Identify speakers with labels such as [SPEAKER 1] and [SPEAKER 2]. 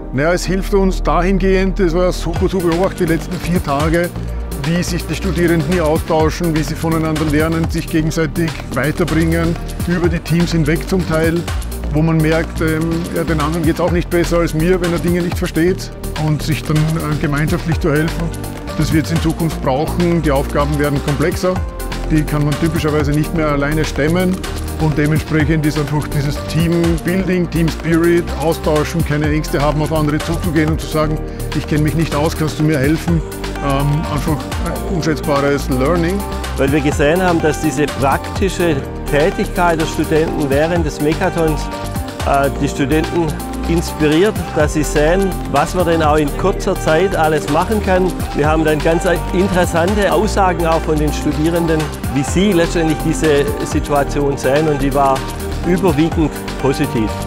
[SPEAKER 1] Naja, es hilft uns dahingehend, das war super zu beobachten die letzten 4 Tage, wie sich die Studierenden hier austauschen, wie sie voneinander lernen, sich gegenseitig weiterbringen, über die Teams hinweg zum Teil, wo man merkt, ja, den anderen geht es auch nicht besser als mir, wenn er Dinge nicht versteht, und sich dann gemeinschaftlich zu helfen. Das wird es in Zukunft brauchen. Die Aufgaben werden komplexer, die kann man typischerweise nicht mehr alleine stemmen. Und dementsprechend ist einfach dieses Teambuilding, Team Spirit, austauschen, keine Ängste haben, auf andere zuzugehen und zu sagen, ich kenne mich nicht aus, kannst du mir helfen? Einfach ein unschätzbares Learning.
[SPEAKER 2] Weil wir gesehen haben, dass diese praktische Tätigkeit der Studenten während des Mechathons die Studenten inspiriert, dass sie sehen, was man denn auch in kurzer Zeit alles machen kann. Wir haben dann ganz interessante Aussagen auch von den Studierenden, wie sie letztendlich diese Situation sehen, und die war überwiegend positiv.